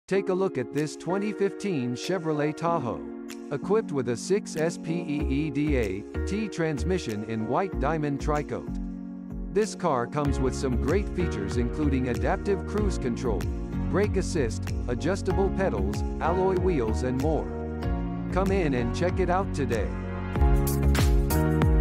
Take a look at this 2015 Chevrolet Tahoe. Equipped with a 6-speeda-T transmission in white diamond tricoat. This car comes with some great features including adaptive cruise control, brake assist, adjustable pedals, alloy wheels and more. Come in and check it out today.